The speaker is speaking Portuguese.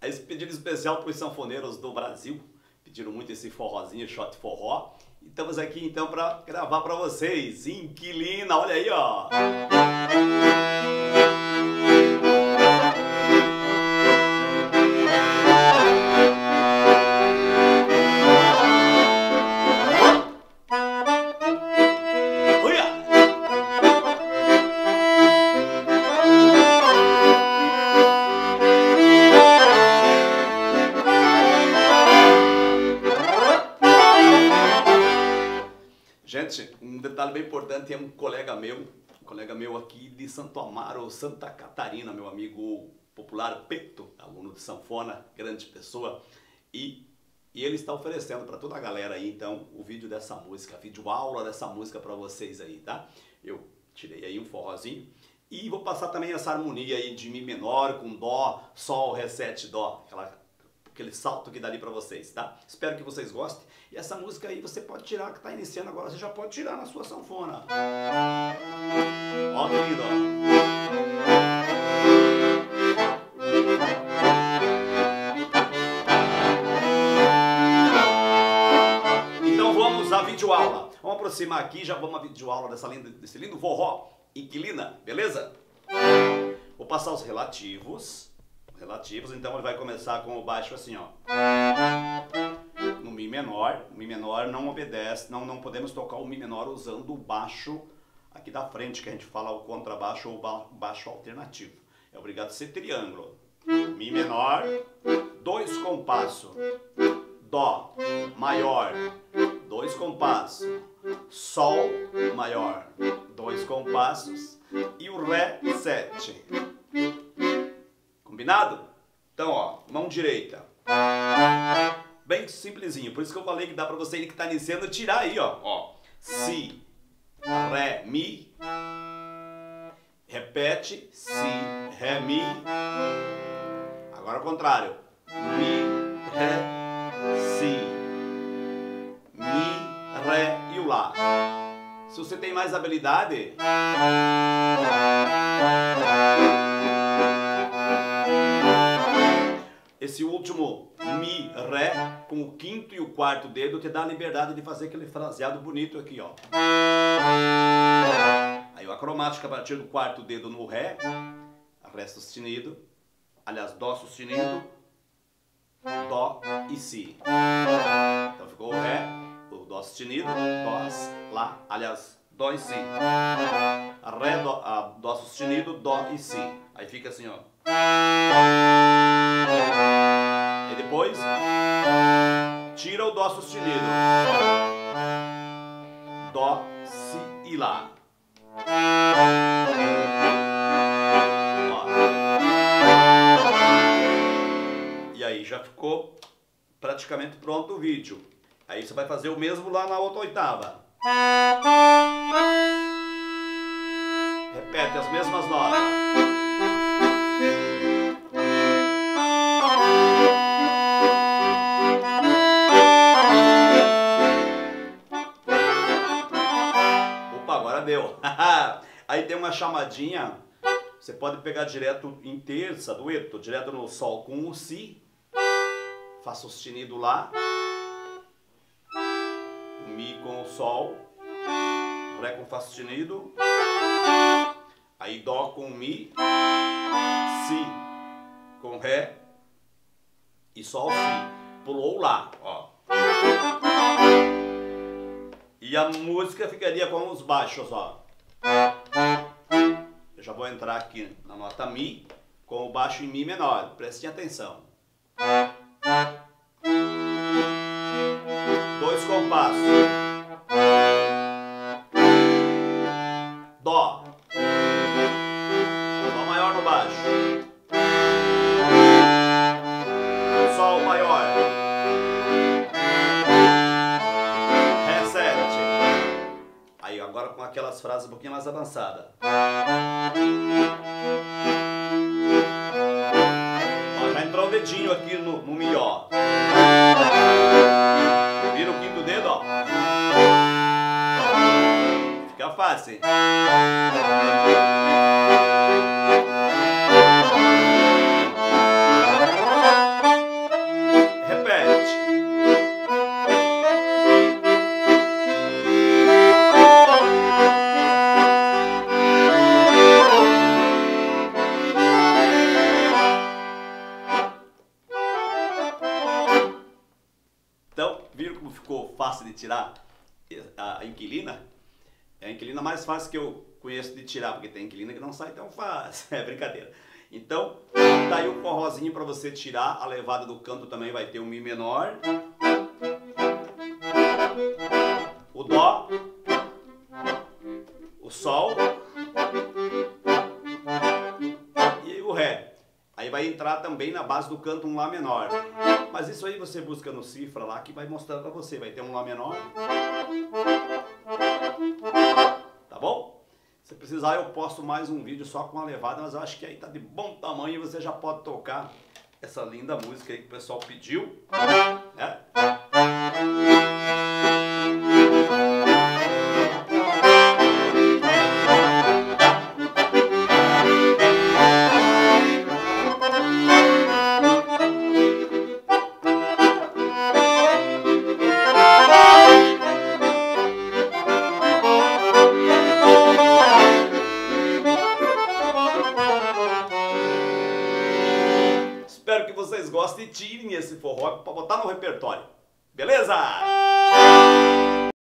Esse pedido especial para os sanfoneiros do Brasil. Pediram muito esse forrozinho, shot forró. E estamos aqui então para gravar para vocês. Inquilina, olha aí, ó. Gente, um detalhe bem importante, é um colega meu aqui de Santo Amaro, Santa Catarina, meu amigo popular Peto, aluno de sanfona, grande pessoa, e ele está oferecendo para toda a galera aí, então, o vídeo dessa música, a videoaula dessa música para vocês aí, tá? Eu tirei aí um forrozinho e vou passar também essa harmonia aí de Mi menor com Dó, Sol, Ré, 7, Dó, aquele salto que dá ali pra vocês, tá? Espero que vocês gostem. E essa música aí você pode tirar, que tá iniciando agora, você já pode tirar na sua sanfona. Ó que lindo, ó. Então vamos à videoaula. Vamos aproximar aqui, já vamos à videoaula desse lindo forró, Inquilina, beleza? Vou passar os relativos, então ele vai começar com o baixo assim, ó. No Mi menor, o Mi menor não obedece, não podemos tocar o Mi menor usando o baixo aqui da frente, que a gente fala o contrabaixo ou baixo alternativo. É obrigado a ser triângulo. Mi menor, 2 compassos. Dó maior, 2 compassos. Sol maior, 2 compassos. E o Ré, 7. Combinado? Então, ó, mão direita. Bem simplesinho, por isso que eu falei que dá pra você que tá iniciando tirar aí, ó. Si, Ré, Mi. Repete, Si, Ré, Mi. Agora ao contrário. Mi, Ré, Si. Mi, Ré e o Lá. Se você tem mais habilidade... Esse último Mi, Ré, com o quinto e o quarto dedo, te dá a liberdade de fazer aquele fraseado bonito aqui, ó. Aí o acromático a partir do quarto dedo no Ré, Ré sustenido, aliás, Dó sustenido, Dó e Si. Então ficou o Ré, o Dó sustenido, Dó, Lá, aliás, Dó e Si. Ré, Dó sustenido, Dó e Si. Aí fica assim, ó. E depois tira o Dó sustenido. Dó, Si e Lá. Ó. E aí já ficou praticamente pronto o vídeo. Aí você vai fazer o mesmo lá na outra oitava. Repete as mesmas notas. Agora deu. Aí tem uma chamadinha, você pode pegar direto em terça, dueto, direto no Sol com o Si, Fá sustenido Lá, o Mi com o Sol, Ré com Fá sustenido, aí Dó com o Mi, Si com Ré e Sol, Si. Pulou o Lá, ó. E a música ficaria com os baixos, ó. Eu já vou entrar aqui na nota Mi, com o baixo em Mi menor. Prestem atenção. 2 compassos. Dó. Dó maior no baixo. Sol maior. Aí agora com aquelas frases um pouquinho mais avançadas. Ó, já entrou o dedinho aqui no Mi, ó. Vira o quinto dedo, ó. Fica fácil, hein? ficou fácil de tirar a inquilina. É a inquilina mais fácil que eu conheço de tirar, porque tem inquilina que não sai tão fácil. É brincadeira. Então, tá aí o forrozinho para você tirar. A levada do canto também vai ter um Mi menor, o Dó, o Sol e o Ré. Aí vai entrar também na base do canto um Lá menor. Mas isso aí você busca no cifra lá que vai mostrar para você. Vai ter um Lá menor. Tá bom? Se precisar eu posto mais um vídeo só com a levada, mas eu acho que aí tá de bom tamanho e você já pode tocar essa linda música aí que o pessoal pediu, né? Espero que vocês gostem e tirem esse forró para botar no repertório. Beleza?